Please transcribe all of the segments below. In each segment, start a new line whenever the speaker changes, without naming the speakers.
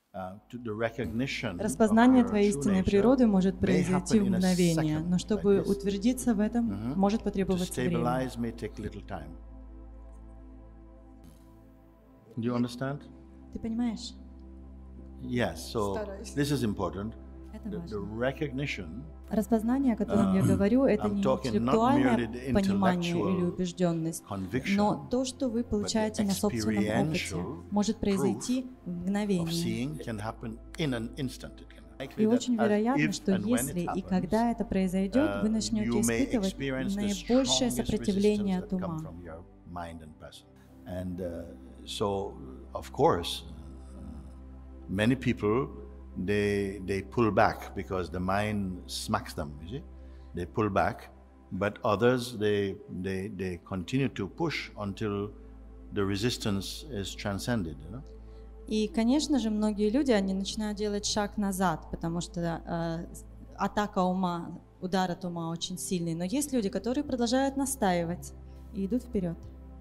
Распознание твоей истинной природы может произойти в мгновение, но чтобы утвердиться в этом, может потребоваться время. Ты понимаешь?
Yes, so this is important. The recognition.
Распознание, о котором я говорю, это не интеллектуальное понимание или убежденность, но то, что вы получаете на собственном опыте, может произойти в мгновение. И очень вероятно, что если и когда это произойдет, вы начнете испытывать наибольшее сопротивление от ума.
So, of course, many people they pull back because the mind smacks them. You see, they pull back, but others they continue to push until the resistance is transcended. You know.
И, конечно же, многие люди они начинают делать шаг назад, потому что атака ума, удар от ума очень сильный. Но есть люди, которые продолжают настаивать и идут вперед.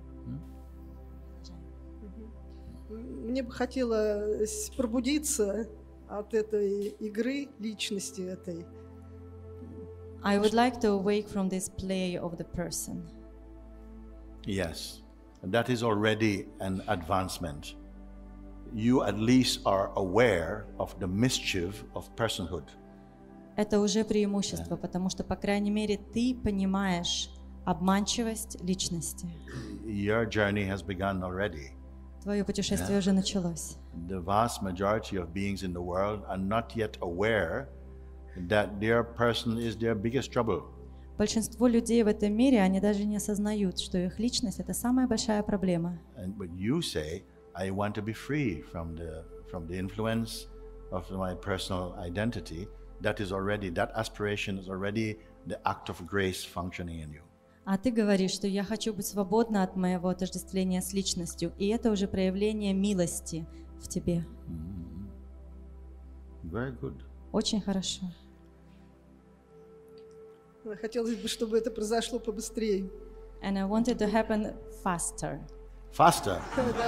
Мне бы хотелось пробудиться от этой игры личности этой.
I would like to awake from this play of the person.
Yes, that is already an advancement. You at least are aware of the mischief of personhood.
Это уже преимущество, потому что, по крайней мере, ты понимаешь обманчивость личности.
Your journey has begun already.
Твое путешествие уже началось.
The vast majority of beings in the world are not yet aware that their person is their biggest trouble.
Большинство людей в этом мире, они даже не осознают, что их личность – это самая большая проблема.
But you say, I want to be free from the influence of my personal identity. That aspiration is already the act of grace functioning in you.
А ты говоришь, что я хочу быть свободна от моего отождествления с личностью, и это уже проявление милости в тебе.
Very good.
Очень хорошо.
Хотелось бы, чтобы это произошло побыстрее.
And I want it to happen faster.
Faster.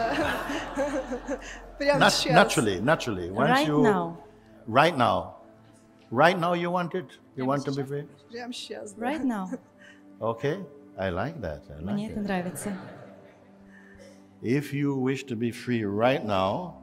Прямо сейчас.
Naturally.
Right now.
Right now you want it? You want to be free?
Прямо сейчас.
Right now.
Okay, I like that.
Мне это нравится.
If you wish to be free right now,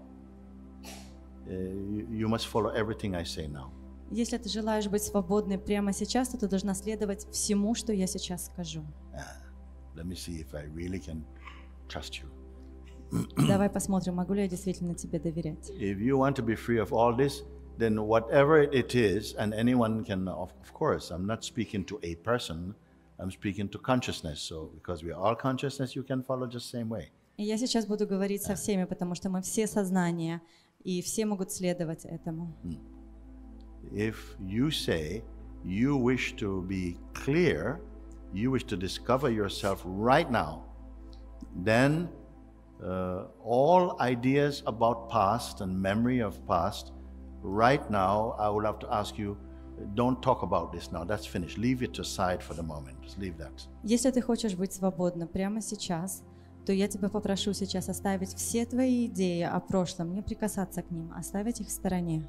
you must follow everything I say now.
Если ты желаешь быть свободной прямо сейчас, то ты должна следовать всему, что я сейчас скажу.
Let me see if I really can trust you.
Давай посмотрим, могу ли я действительно тебе доверять.
If you want to be free of all this, then whatever it is, and anyone can, of course, I'm not speaking to a person. I'm speaking to consciousness, so because we are all consciousness, you can follow just the same way.
И я сейчас буду говорить со всеми, потому что мы все сознание, и все могут следовать этому.
If you say you wish to be clear, you wish to discover yourself right now, then all ideas about past and memory of past, right now, I will have to ask you, don't talk about this now. That's finished. Leave it aside for the moment. Just leave that.
Если ты хочешь быть свободна прямо сейчас, то я тебя попрошу сейчас оставить все твои идеи о прошлом, не прикасаться к ним, оставить их в стороне.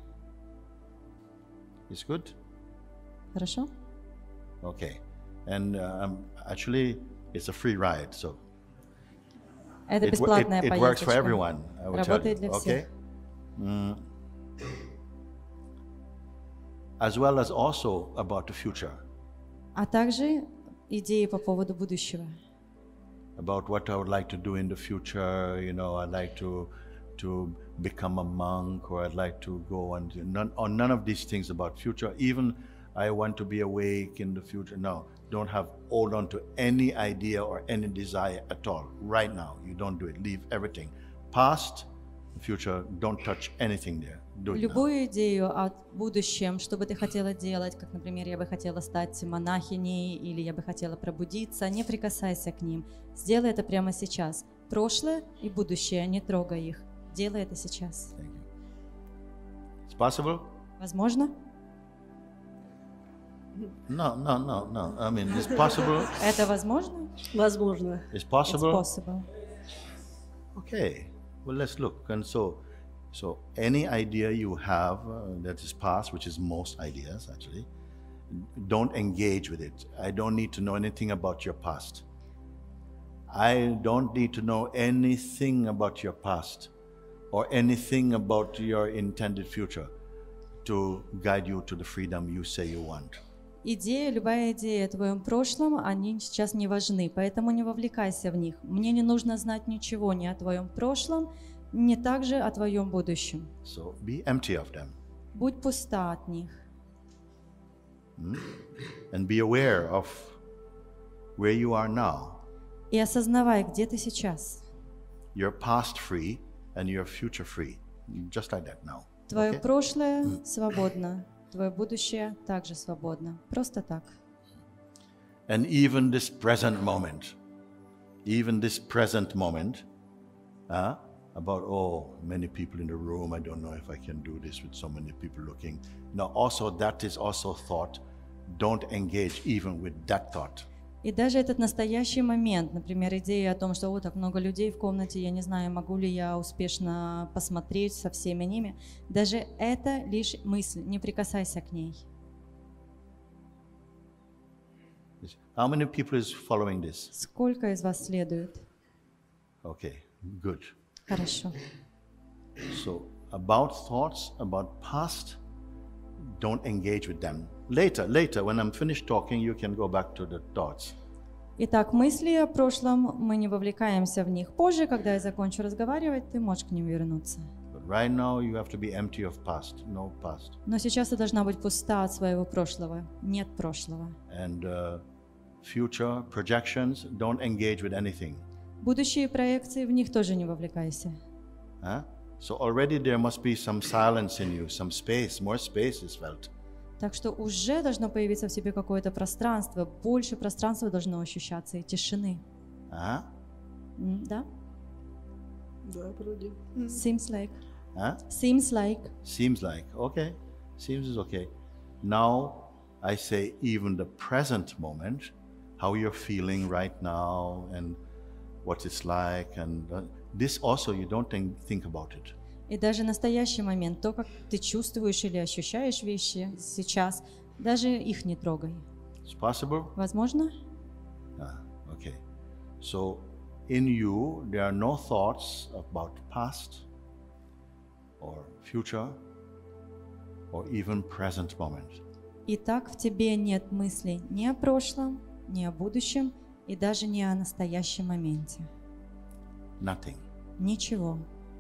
It's good?
Хорошо?
Okay. And actually, it's a free ride, so
это бесплатная поездочка.
It works for everyone, I will tell you.
Работает для всех.
As well as also about the future.
А также идеи по поводу будущего.
About what I would like to do in the future, you know, I'd like to become a monk, or I'd like to go and none of these things about future. Even I want to be awake in the future. No, don't hold on to any idea or any desire at all. Right now, you don't do it. Leave everything. Past, future, don't touch anything there.
Любую идею о будущем, что бы ты хотела делать, как, например, я бы хотела стать монахиней или я бы хотела пробудиться, не прикасайся к ним. Сделай это прямо сейчас. Прошлое и будущее, не трогай их. Делай это сейчас.
It's possible?
Возможно?
No. I mean, it's possible.
Это возможно?
Возможно.
It's possible?
It's possible.
Okay. Well, let's look. And so, So any idea you have that is past, which is most ideas actually, don't engage with it. I don't need to know anything about your past. I don't need to know anything about your past or anything about your intended future to guide you to the freedom you say you want.
Любая идея о твоем прошлом, они сейчас не важны, поэтому не вовлекайся в них. Мне не нужно знать ничего ни о твоем прошлом, ни также о твоем будущем.
So be empty of them.
Будь пуста от них.
And be aware of where you are now.
И осознавай, где ты сейчас.
You're past free and you're future free. Just like that now.
Твое
Okay?
прошлое свободно, твое будущее также свободно. Просто так.
And even this present moment, about, oh, many people in the room, I don't know if I can do this with so many people looking. Now, also, that is also thought. Don't engage even with that thought.
И даже этот настоящий момент, например, идея о том, что вот так много людей в комнате, я не знаю, могу ли я успешно посмотреть со всеми ними, даже это лишь мысль, не прикасайся к ней.
How many people is following this?
Сколько из вас следует?
Okay, good.
Хорошо.
So, about thoughts, about past, don't engage with them. Later, when I'm finished talking, you can go back to the thoughts.
Итак, мысли о прошлом, мы не вовлекаемся в них. Позже, когда я закончу разговаривать, ты можешь к ним вернуться.
But right now, you have to be empty of past, no past.
Но сейчас ты должна быть пуста от своего прошлого. Нет прошлого.
And future projections, don't engage with anything.
Будущие проекции, в них тоже не вовлекайся.
Huh? So already there must be some silence in you, some space, more space is felt.
Так что уже должно появиться в себе какое-то пространство, больше пространства должно ощущаться и тишины.
Huh?
Да?
Да, вроде.
Seems like.
Huh?
Seems like.
Seems like, okay. Seems is okay. Now I say even the present moment, how you're feeling right now and what it's like, and this also you don't think about it.
И даже настоящий момент, то, как ты чувствуешь или ощущаешь вещи сейчас, даже их не трогай.
It's possible?
Возможно?
Okay. So in you, there are no thoughts about past or future or even present moment.
Итак, в тебе нет мыслей ни о прошлом, ни о будущем и даже не о настоящем моменте.
Nothing.
Ничего.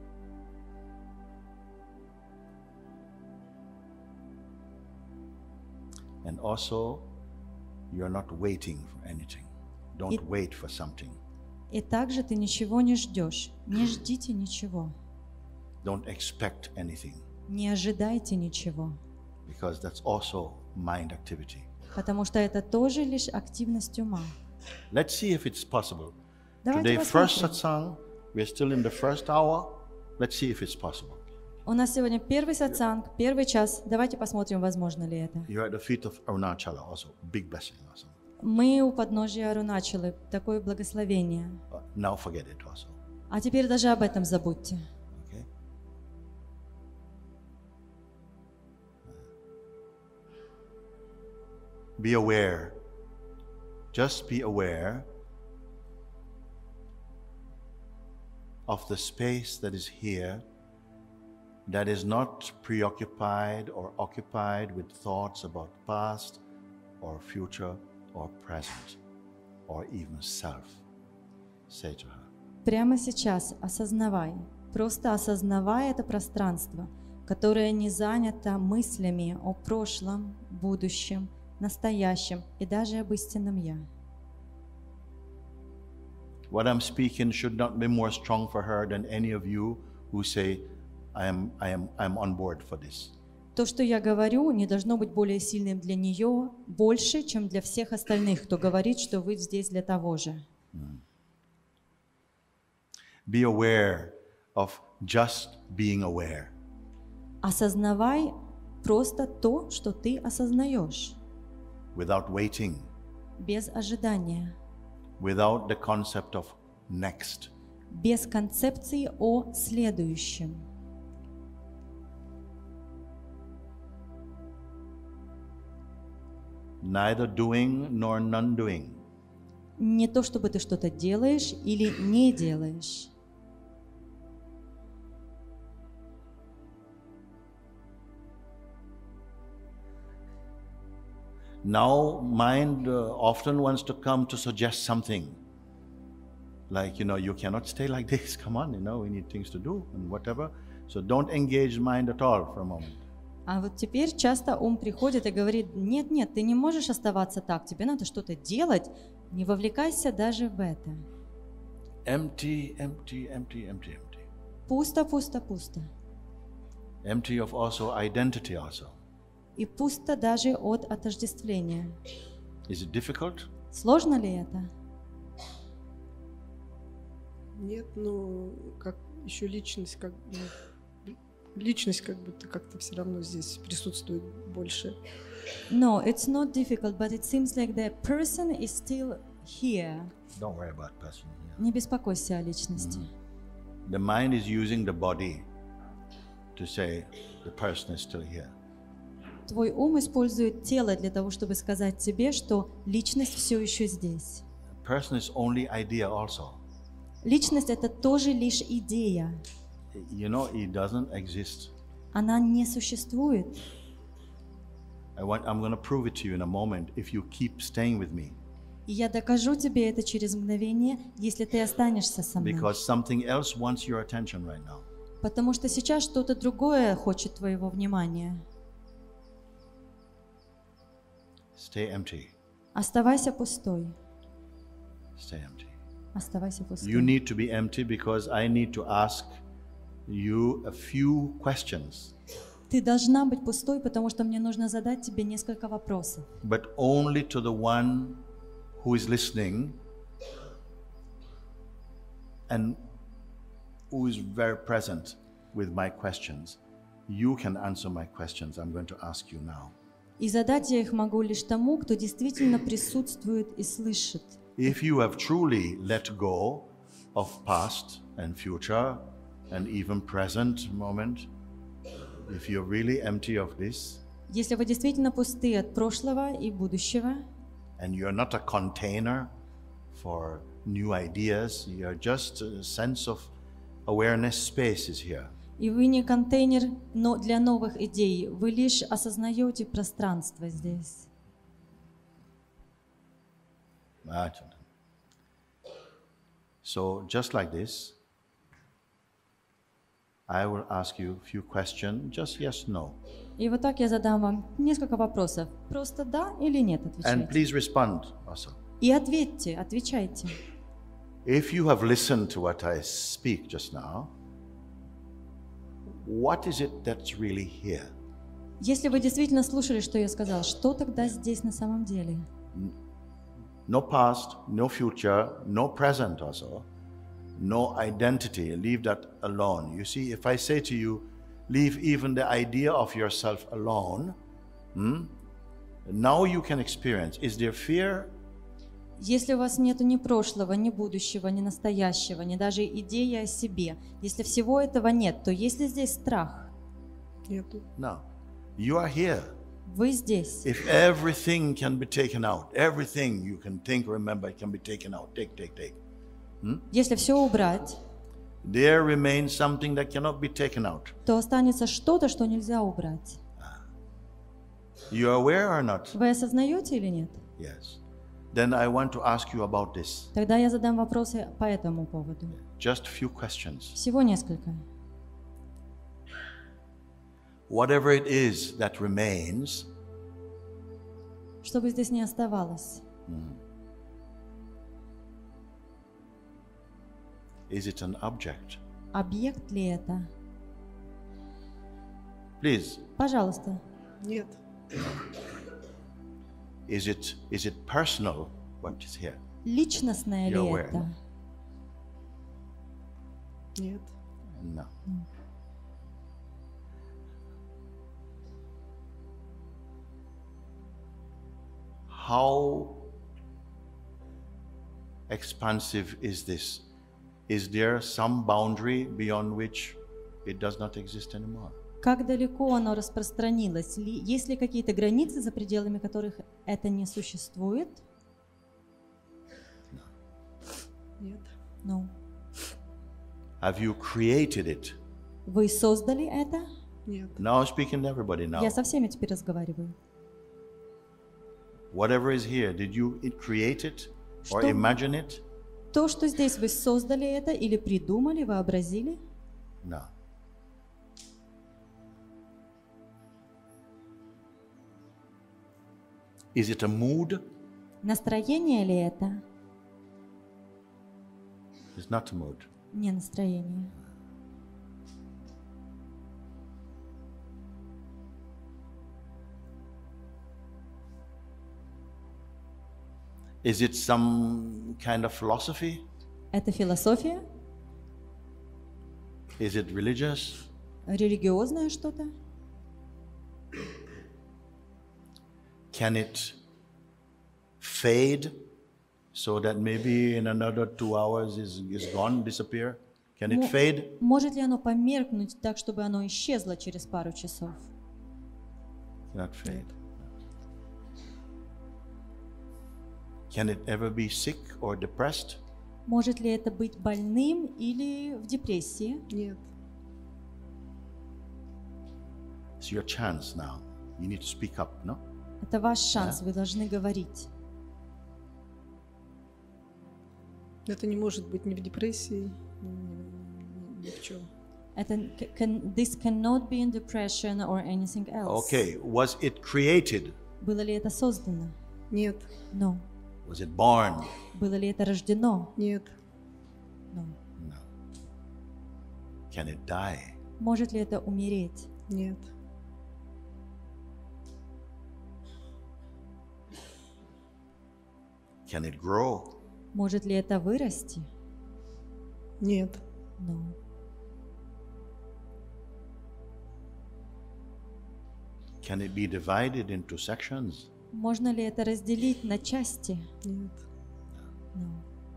And also, you're not waiting for anything. Don't wait for something.
И также ты ничего не ждешь. Не ждите ничего.
Don't expect anything,
Не ожидайте ничего.
because that's also mind activity.
Потому что это тоже лишь активность ума.
Let's see if it's possible.
Давайте
Today, first
посмотрим.
satsang, we're still in the first hour. Let's see if it's possible.
У нас сегодня первый сатсанг, первый час. Давайте посмотрим, возможно ли это.
You're at the feet of Arunachala also. Big blessing also.
Мы у подножия Аруначалы. Такое благословение.
Now forget it also.
А теперь даже об этом забудьте.
Okay? Be aware. Just be aware of the space that is here, that is not preoccupied or occupied with thoughts about past or future or present or even self. Say to her.
Прямо сейчас осознавай, просто осознавай это пространство, которое не занято мыслями о прошлом, будущем, настоящем и даже об истинном Я.
What I'm speaking should not be more strong for her than any of you who say, I'm on board for this.
То, что я говорю, не должно быть более сильным для нее, больше, чем для всех остальных, кто говорит, что вы здесь для того же.
Be aware of just being aware.
Осознавай просто то, что ты осознаешь,
Without waiting,
без ожидания,
without the concept of next.
без концепции о следующем.
neither doing nor non-doing.
Не то, чтобы ты что-то делаешь или не делаешь.
Now, mind often wants to come to suggest something. Like, you cannot stay like this. Come on, we need things to do and whatever. So don't engage mind at all for a moment.
А вот теперь часто ум приходит и говорит: нет, нет, ты не можешь оставаться так, тебе надо что-то делать, не вовлекайся даже в это.
Empty, empty, empty, empty, empty.
Пусто, пусто, пусто.
Empty of also identity also.
И пусто даже от отождествления.
Is it difficult?
Сложно ли это?
Нет, ну, как еще личность, личность как будто как-то все равно здесь присутствует больше.
No, it's not difficult, but it seems like the person is still here.
Don't worry about person. Yeah.
Не беспокойся о личности.
The mind is using the body to say the person is still here.
Твой ум использует тело для того, чтобы сказать тебе, что личность все еще здесь.
Person is only idea also.
Личность — это тоже лишь идея.
It doesn't exist.
Она не существует.
I'm going to prove it to you in a moment if you keep staying with me.
И я докажу тебе это через мгновение, если ты останешься со мной.
Because something else wants your attention right now.
Потому что сейчас что-то другое хочет твоего внимания.
Stay empty.
Оставайся пустой.
Stay empty.
Оставайся
You
пустой.
need to be empty because I need to ask you a few questions.
Ты должна быть пустой, потому что мне нужно задать тебе несколько вопросов.
But only to the one who is listening and who is very present with my questions. You can answer my questions I'm going to ask you now.
И задать я их могу лишь тому, кто действительно присутствует и слышит.
If you have truly let go of past and future and even present moment, if you're really empty of this,
Если вы действительно пусты от прошлого и будущего,
and you're not a container for new ideas, you're just a sense of awareness space is here.
и вы не контейнер, но для новых идей, вы лишь осознаете пространство здесь.
So just like this, I will ask you a few questions, just yes, no.
И вот так я задам вам несколько вопросов. Просто да или нет
And
отвечайте.
please respond also.
И ответьте, отвечайте.
If you have listened to what I speak just now, what is it that's really here?
Если вы действительно слушали, что я сказал, что тогда здесь на самом деле?
No past, no future, no present also, no identity. Leave that alone. You see, if I say to you, leave even the idea of yourself alone, now you can experience. Is there fear?
Если у вас нет ни прошлого, ни будущего, ни настоящего, ни даже идеи о себе, если всего этого нет, то есть ли здесь страх?
Нету.
No. You are here.
Вы здесь.
If everything can be taken out, everything you can think, remember, can be taken out. Take.
Если все убрать,
There remains something that cannot be taken out.
то останется что-то, что нельзя убрать.
You are aware or not?
Вы осознаете или нет?
Yes. Then I want to ask you about this.
Тогда я задам вопросы по этому поводу.
Just a few questions.
Всего несколько.
Whatever it is that remains,
Что бы здесь ни оставалось.
is it an object?
Объект ли это?
Please,
Пожалуйста.
Нет.
is it personal what is here?
Личностное ли
You're aware,
это?
Нет.
No. How expansive is this? Is there some boundary beyond which it does not exist anymore?
Как далеко оно распространилось? Есть ли какие-то границы, за пределами которых это не существует?
Нет.
Ну,
Have you created it?
вы создали это?
Нет.
Now I'm speaking to everybody now.
Я со всеми теперь разговариваю.
Whatever is here, did you create it or
Что?
imagine it?
То, что здесь вы создали это или придумали, вообразили?
No. Is it a mood?
Настроение ли это?
It's not a mood.
Не настроение.
Is it some kind of philosophy?
Это философия?
Is it religious?
Религиозное что-то?
Can it fade so that maybe in another 2 hours is gone, disappear? Can it fade?
Может ли оно померкнуть так, чтобы оно исчезло через пару часов?
Cannot fade. Can it ever be sick or depressed?
Может ли это быть больным или в депрессии?
Нет.
It's your chance now. You need to speak up, no?
Это ваш шанс, вы должны говорить.
Это не может быть ни в депрессии, ни в чем.
This cannot be in depression or anything else.
Okay, was it created?
Было ли это создано?
Нет.
No.
Was it born?
Было ли это рождено?
Нет.
No.
No. Can it die?
Может ли это умереть?
Нет.
Can it grow?
Может ли это вырасти?
Нет.
No.
Can it be divided into sections?
Можно ли это разделить на части?
Нет.
No.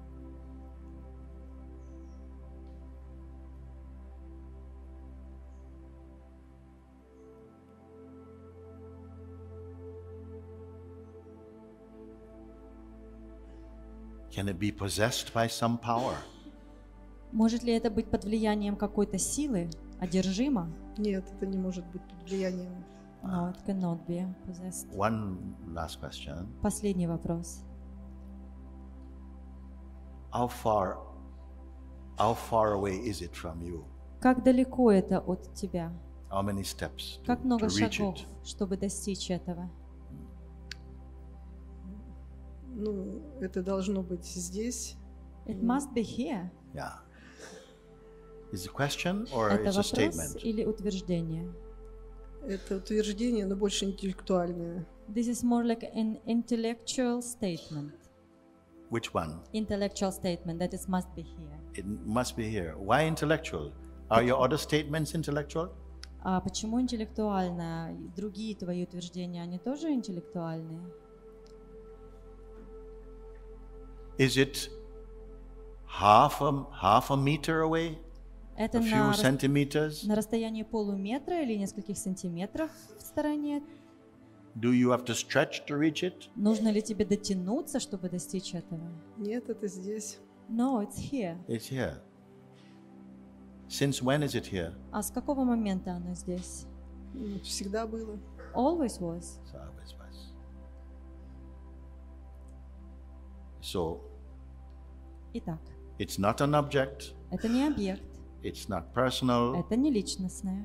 Can it be possessed by some power?
Может ли это быть под влиянием какой-то силы, одержимо?
Нет, это не может быть под влиянием.
No, it cannot be possessed.
One last question.
Последний вопрос.
How far away is it from you?
Как далеко это от тебя?
How many steps to,
Как много
to reach
шагов,
it?
чтобы достичь этого?
Ну, это должно быть здесь.
It must be here.
Yeah. Is it a question or
Это
it's a
вопрос
statement?
или утверждение?
Это утверждение, но больше интеллектуальное.
This is more like an intellectual statement.
Which one?
Intellectual statement that it must be here.
It must be here. Why intellectual? Are your other statements intellectual?
А почему интеллектуально? Другие твои утверждения, они тоже интеллектуальные?
Is it half a meter away?
Это
A few centimeters?
на расстоянии полуметра или нескольких сантиметров в стороне?
Do you have to stretch to reach it?
Нужно ли тебе дотянуться, чтобы достичь этого?
Нет, это здесь.
No, it's here.
It's here. Since when is it here?
А с какого момента оно здесь?
Всегда было.
Always was.
So I was. So
Итак,
it's not an object.
это не объект,
It's not personal.
это не личностное.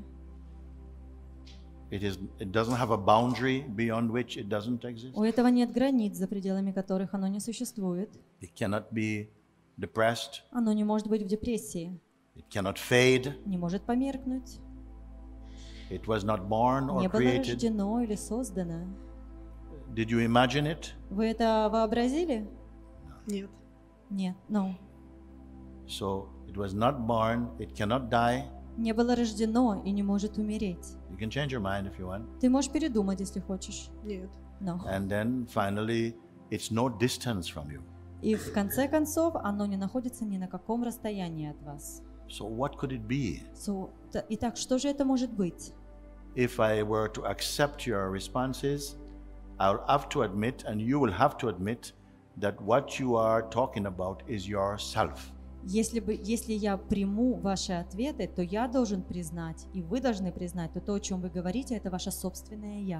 It doesn't have a boundary beyond which it doesn't exist.
У этого нет границ, за пределами которых оно не существует.
It cannot be depressed.
Оно не может быть в депрессии,
It cannot fade.
не может померкнуть,
It was not born or
не было
created.
рождено или создано.
Did you imagine it?
Вы это вообразили?
Нет.
Нет, no.
So it was not born. It cannot die.
Не было рождено и не может умереть.
You can change your mind if you want.
Ты можешь передумать, если хочешь.
Нет.
No.
And then finally, it's no distance from you.
И в конце концов, оно не находится ни на каком расстоянии от вас.
So what could it be?
Итак, что же это может быть?
if I were to accept your responses, I'll have to admit, and you will have to admit, that what you are talking about is yourself.
Если я приму ваши ответы, то я должен признать, и вы должны признать, то, о чем вы говорите, это ваше собственное «я».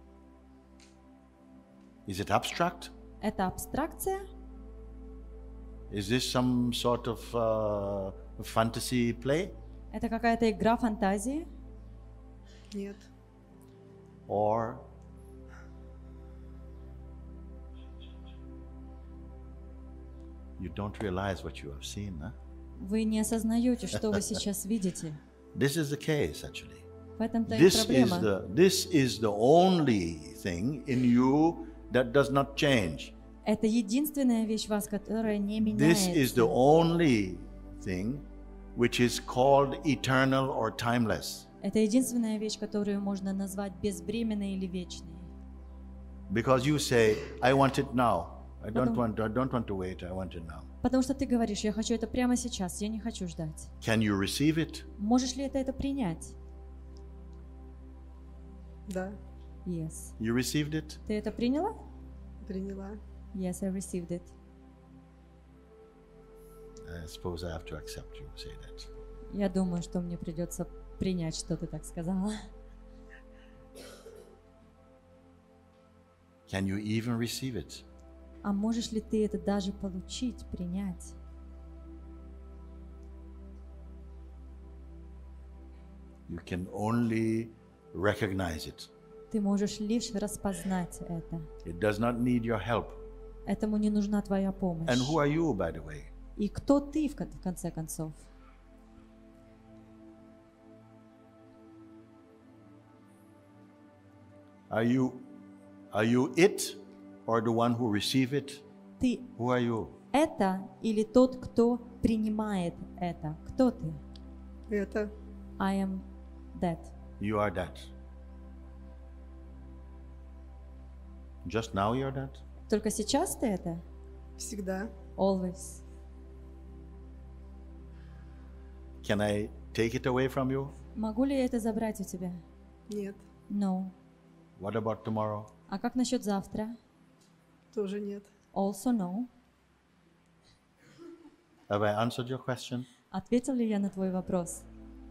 Is it abstract?
Это абстракция?
Is this some sort of fantasy play?
Это какая-то игра фантазии?
Нет.
Or you don't realize what you have seen, huh?
Вы не осознаете, что вы сейчас видите.
This is the case, actually.
В этом-то и
This
проблема.
is the only thing in you that does not change.
Это единственная вещь в вас, которая не
This is the
меняется.
only thing which is called eternal or timeless.
Это единственная вещь, которую можно назвать безвременной или вечной.
Because you say, I want it now. I don't
Потом-
want to wait, I want it now.
Потому что ты говоришь, я хочу это прямо сейчас, я не хочу ждать.
Can you receive it?
Можешь ли это принять?
Да,
Yes.
You received it?
Ты это приняла?
приняла.
Yes, I received it.
I suppose I have to accept you say that.
Я думаю, что мне придется принять, что ты так сказала.
Can you even receive it?
А можешь ли ты это даже получить, принять?
You can only recognize it.
Ты можешь лишь распознать это.
It does not need your help.
Этому не нужна твоя помощь.
And who are you, by the way?
И кто ты в конце концов?
Are you it or the one who receive it?
Ты
Who are you?
это или тот, кто принимает это? Кто ты?
Это
I am that.
You are that. Just now you're that?
Только сейчас ты это?
всегда.
Always.
Can I take it away from you?
Могу ли я это забрать у тебя?
Нет,
No.
What about tomorrow?
А как насчет завтра?
тоже нет.
Also no.
Have I answered your question?
Ответил ли я на твой вопрос?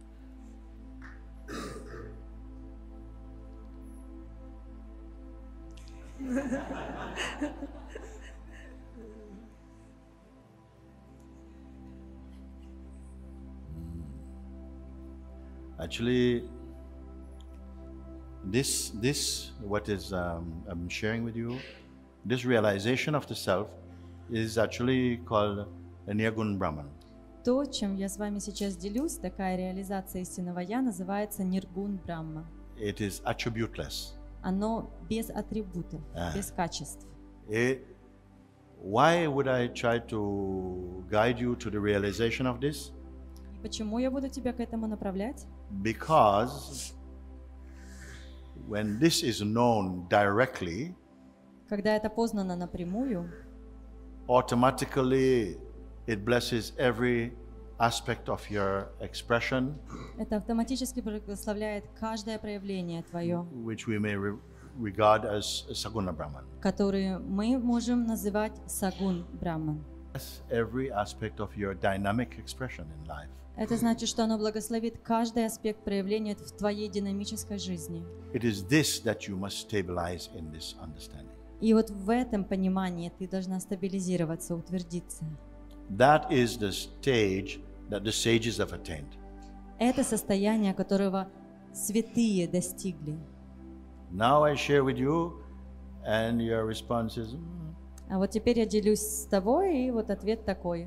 Actually, this what is I'm sharing with you, this realization of the self is actually called a Nirgun Brahman.
То, чем я с вами сейчас делюсь, такая реализация истинного «я» называется Ниргун Брахма.
It is attributeless.
Оно без атрибутов, без качеств.
Why would I try to guide you to the realization of this?
И почему я буду тебя к этому направлять?
Because when this is known directly,
Когда это познано напрямую,
automatically it blesses every aspect of your expression,
это автоматически благословляет каждое проявление твое,
which we may regard as Saguna Brahman.
которое мы можем называть Сагун Брахман.
Bless every aspect of your dynamic expression in life.
Это значит, что оно благословит каждый аспект проявления в твоей динамической жизни.
It is this that you must stabilize in this understanding.
И вот в этом понимании ты должна стабилизироваться, утвердиться.
That is the stage that the sages have attained.
Это состояние, которого святые достигли.
Now I share with you, and your response is,
А вот теперь я делюсь с тобой, и вот ответ такой.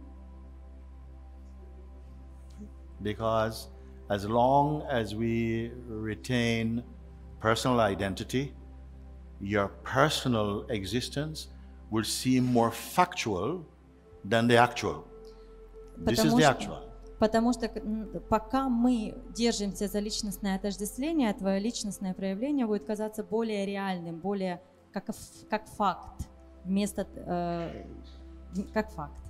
because as long as we retain personal identity, your personal existence will seem more factual than the actual. This is the actual.
Потому что пока мы держимся за личностное отождествление, твое личностное проявление будет казаться более реальным, более как факт, вместо как факт.